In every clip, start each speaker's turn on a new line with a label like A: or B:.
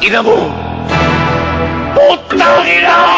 A: ina mo! Putang ina mo!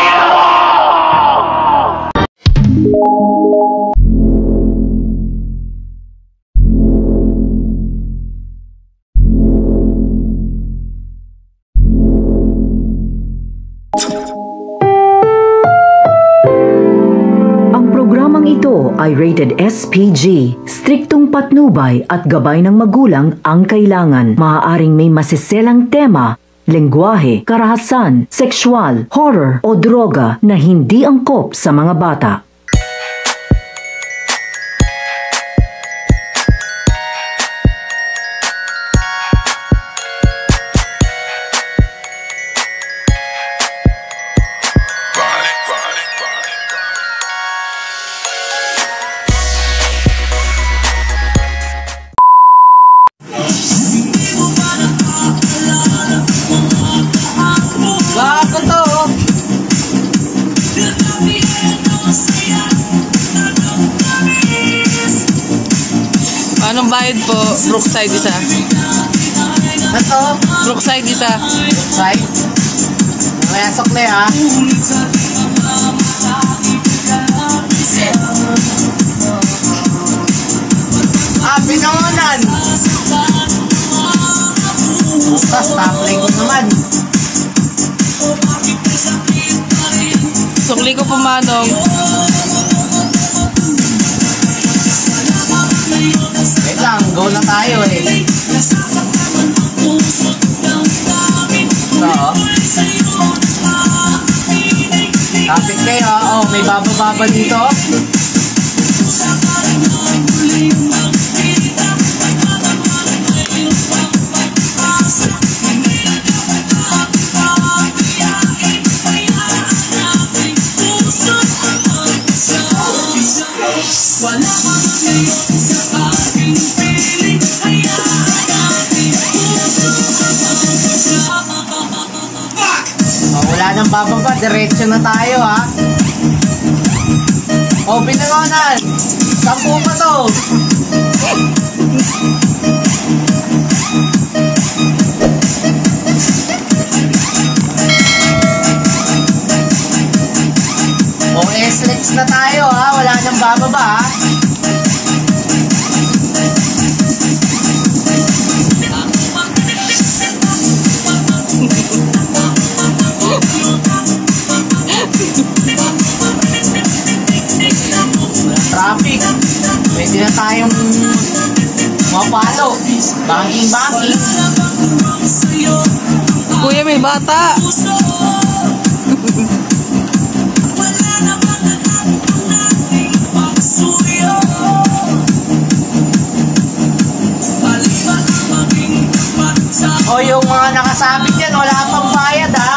B: Ito ay rated SPG, striktong patnubay at gabay ng magulang ang kailangan. Maaaring may masiselang tema, lengguwahe, karahasan, sexual, horror o droga na hindi angkop sa mga bata.
C: Anong bayad po? Brookside isa.
D: Ito?
C: Brookside isa.
D: Brookside? Kaya sokle ha? Pinoymemes! Bukas, taplay ko naman.
C: Sukli ko po, Manong.
D: Wait lang, go na tayo eh. Kapit kayo, oh, may baba-baba dito. Wala nang bababa, diretso na tayo ha. O, Pinoymemes! 10 pa to! O, S-Lex na tayo ha, wala nang bababa ha. Traffic. Pwede na tayong mapalo. Banking.
C: Kuya, may bata.
D: O, yung mga nakasabit dyan, wala pang bayad ha.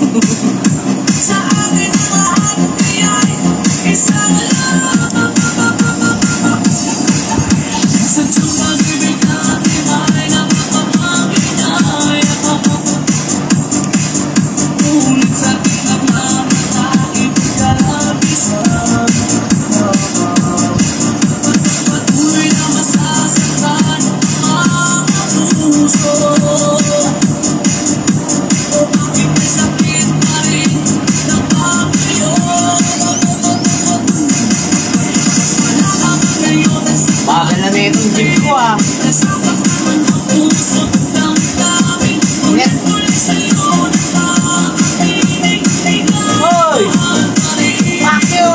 D: Bagal na itong jeep ko ah. Net. Hoy! Fuck you!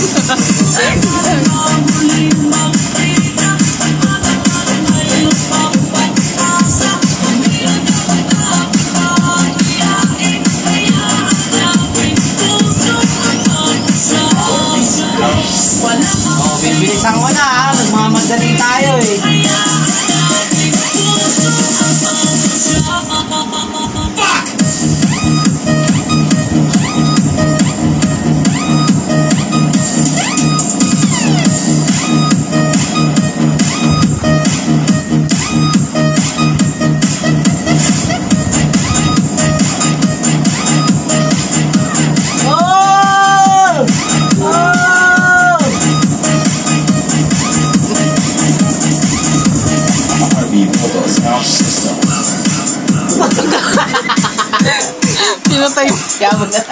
D: Oh, bibilisan ko na ha. Nagmamadali tayo eh. Kamo na.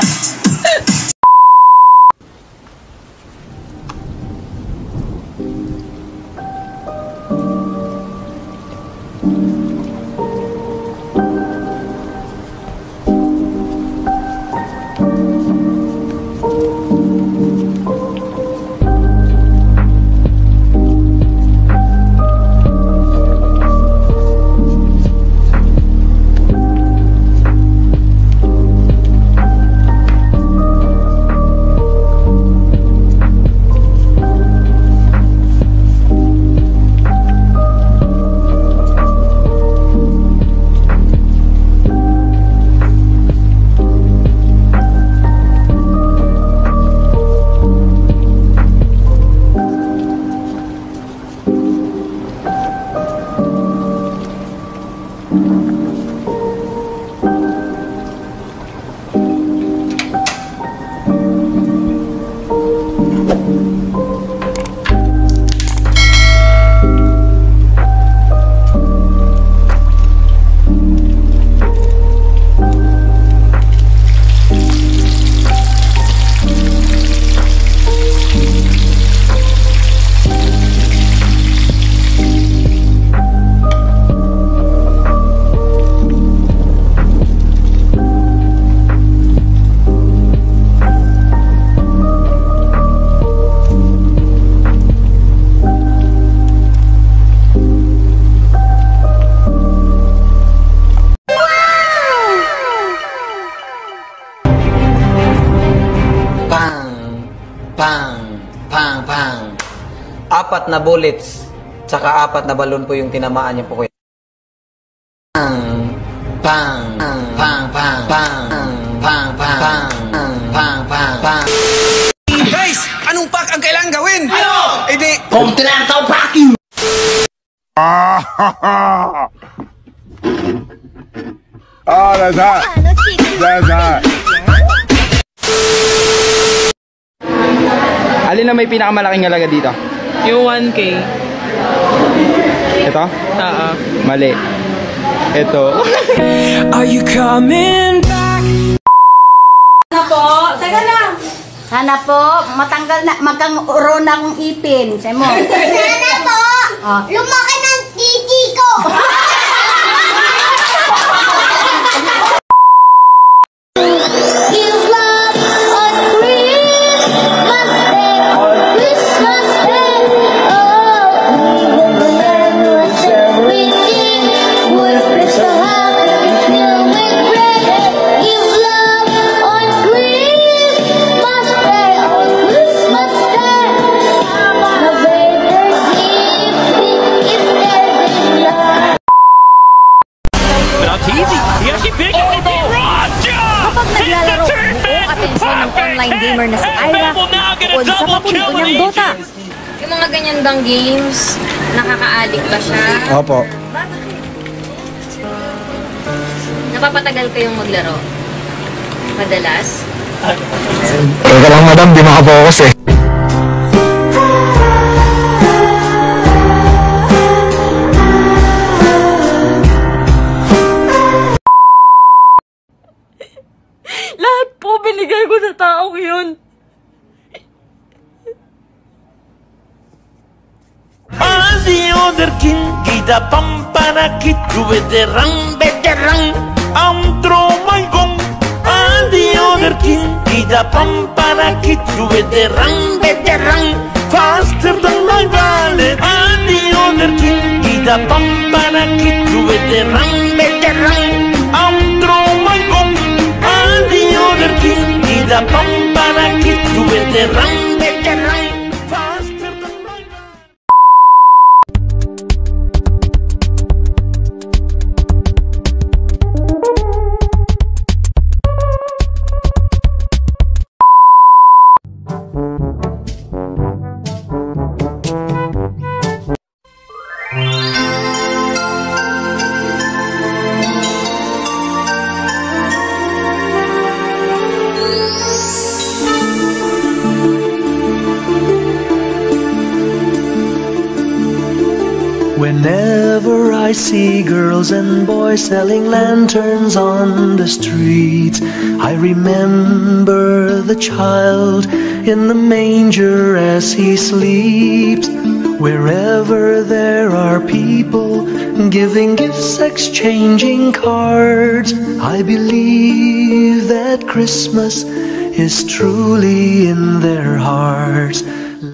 A: Apat na bullets, tsaka 4 na balon po yung tinamaan niyo po, kuya. Pang, pang, pang, pang, pang, pang, pang, pang, pang, pang.
E: Guys, anong pack ang kailangan gawin?
D: Ano?
E: Eh di...
D: Kompleto packing!
F: That's hot. That's hot.
G: Alin na may pinakamalaking halaga dito?
C: Yung 1K.
G: Ito?
C: Oo.
G: Mali. Ito.
E: Are you coming back?
H: Sana po, matanggal na, magkaroon na akong ipin. Say mo.
I: Sana po, lumaki ng titi ko. Give love on Christmas Day, Christmas Day. Oh, we will never share with you. Would Christmas happy filled with bread. Give love on Christmas Day, on Christmas Day. The baby gift is every love.
J: Kapag naglalaro, buong atensyon ng online gamer na si Ira bukod sa paborito niyang Dota.
K: Yung mga ganyan bang games, nakaka-addict ba siya?
G: Opo.
K: Napapatagal kayong maglaro? Madalas?
G: Teka lang, madam, di makapokus eh.
C: Lahat po binigay ko sa taong yun.
L: All the other king, kita pampanakit, veteran, veteran, throw my gong. All the other king, kita pampanakit, veteran, veteran, faster than my wallet. All the other king, kita pampanakit, veteran, veteran, throw my gong. All the other king, kita pampanakit, veteran, veteran, faster than my wallet.
M: Whenever I see girls and boys selling lanterns on the streets, I remember the child in the manger as he sleeps. Wherever there are people giving gifts, exchanging cards, I believe that Christmas is truly in their hearts.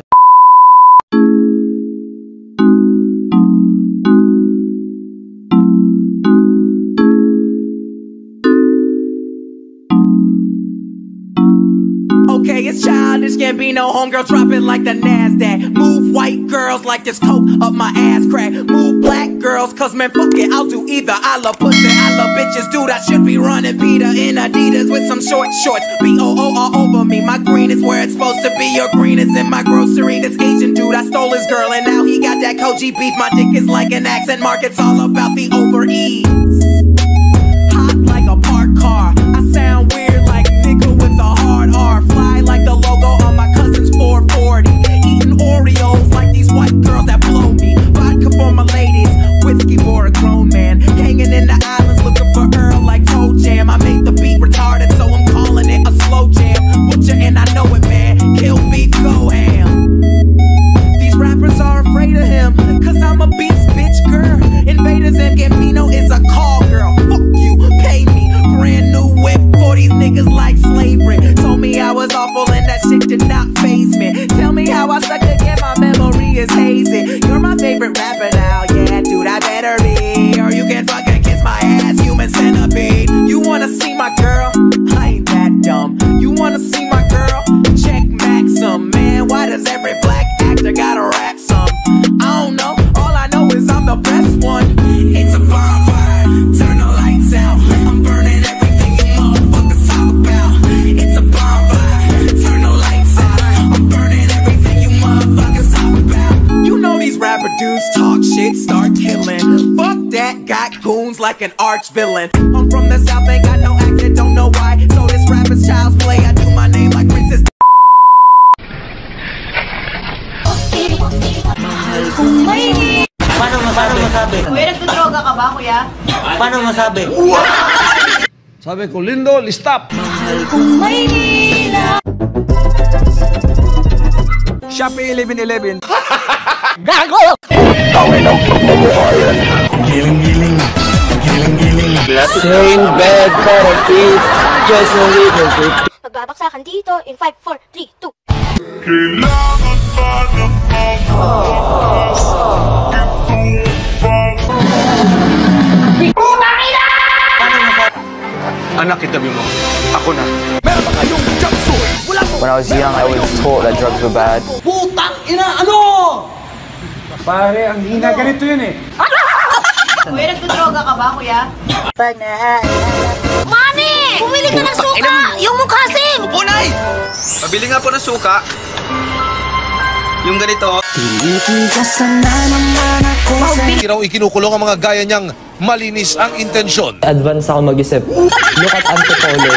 N: Okay, it's childish, can't be no homegirl, drop it like the NASDAQ. Move white girls like this coke up my ass crack. Move black girls, cause man, fuck it, I'll do either. I love pussy, I love bitches, dude, I should be running Peter in Adidas with some short shorts. B-O-O all over me, my green is where it's supposed to be. Your green is in my grocery. This Asian dude, I stole his girl and now he got that Koji beef. My dick is like an accent mark, it's all about the over-ease. Hot like a parked car, I sound weird like nigga with a hard R. Fly like the logo on my cousin's 440. Eating Oreos like these white girls that blow me. Vodka for my ladies, whiskey for a grown man. Hanging in the islands looking for Earl like Toe Jam. I made the beat retarded, so I'm calling it a slow jam. Butcher and I know it, man. Kill beef, go ham. These rappers are afraid of him, cause I'm a beast, bitch, girl. Invaders and Gambino is a call girl. Fuck you, pay me. Brand new whip for these niggas like slavery. Told me I was awful and that shit did not faze me. Tell me how I suck again, my memory is hazy. You're my favorite rapper now, yeah, dude, I better be. Or you can fucking kiss my ass, human centipede. You wanna see my girl? I ain't that dumb. You wanna see my girl? Check Maxim, man, why does every black actor gotta rap some? I don't know, all I know is I'm the best one. It's a bonfire, turn the lights out. I'm burning everything you motherfuckers talk about. It's a bonfire, turn the lights out. I'm burning everything you motherfuckers talk about. You know these rapper dudes talk shit, start killing. Fuck that, got goons like an arch villain. I'm from the south, ain't got no accent, don't know why. So this rapper's child's play, I do my name like Princess.
D: Paano masabi?
H: Kuya, nagdodroga ka ba, kuya?
D: Paano masabi?
F: Sabi ko, Lindo, listap!
E: Shopee 1111.
F: Gago! Tawin ang pagmamukha yan. Giling-giling. Giling-giling.
G: Same bed for a beat, just a little bit.
I: Magbabaksakan dito in 5, 4, 3, 2.
F: Kailangan pa ng
E: Anak, itabi mo. Ako na. Meron ba kayong jumpsuit? Wala po.
G: When I was young, I was taught that drugs were bad.
N: Putang ina, ano?
E: Pare, ang hina ganito yun eh.
H: Kuya, nagdodroga ka ba, kuya?
I: Mami! Bumili ka ng suka! Yung mukhasim!
E: Punay! Pabili nga po ng suka. Yung ganito. Hindi raw ikinukulong ang mga gaya niyang malinis ang intensyon.
G: Advance ako mag-isip. Look at Antipolo.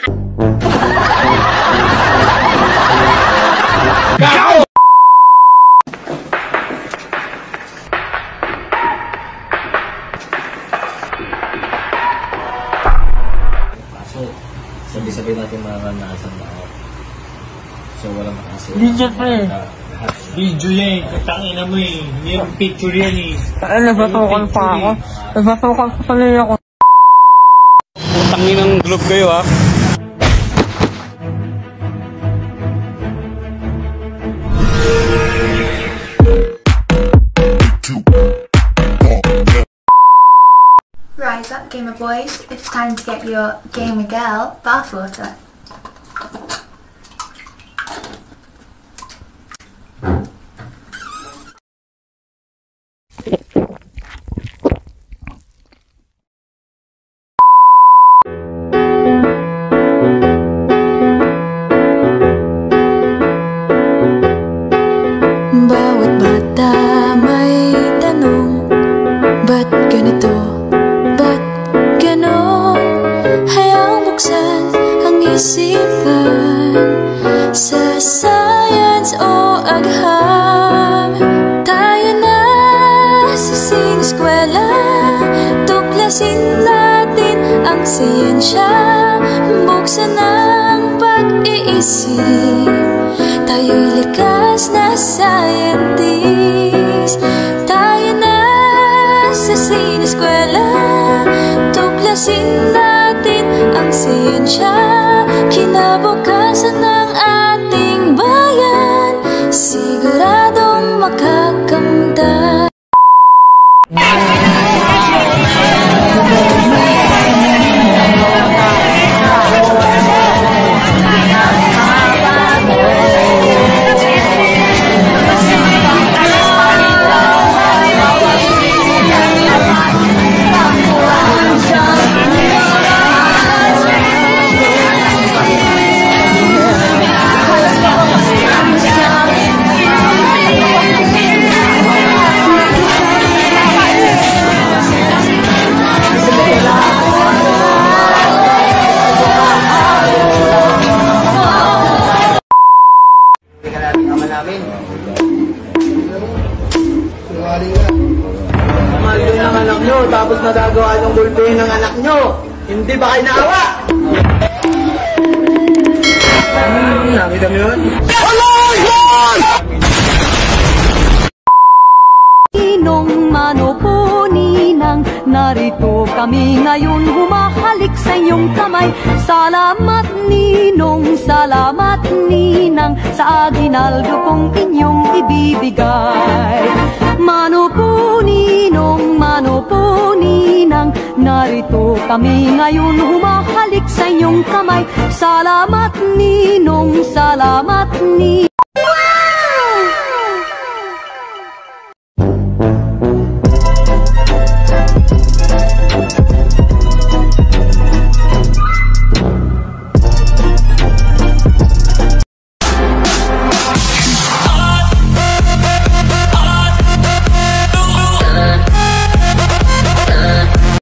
A: Sabi-sabi natin maranasan na ako. So, walang makasi.
O: Video pa eh. Video yan. Katangina mo eh. Hindi yung picture yan eh.
C: Nagpapaukan pa ako. Nagpapaukan pa pala ako.
O: Tangin ng globe kayo ha.
P: Rise up, gamer boys. It's time to get your gamer girl bathwater.
Q: Bawat bata may tanong, ba't ganito? Ba't ganon? Hayaang buksan ang isipan sa science o agham. Tayo na sa Tuklasin natin ang siyensya, buksan ang pag-iisip. Tayo'y likas na scientist. Tayo na sa sineskwela, tuklasin natin ang siyensya. Kinabukasan ng ating bayan, siguradong makakamtan.
D: Tapos nagagawa ng gulpihin ng anak nyo. Hindi ba kayo naawa? Nakita mo yun?
R: Ninong Mano Ninang, narito kami ngayon, humahalik sa iyong kamay. Salamat Ninong, salamat Ninang, sa aginaldo kong inyong ibibigay. Mano Ninong, Mano Ninang, narito kami ngayon, humahalik sa iyong kamay. Salamat Ninong, salamat Ninang.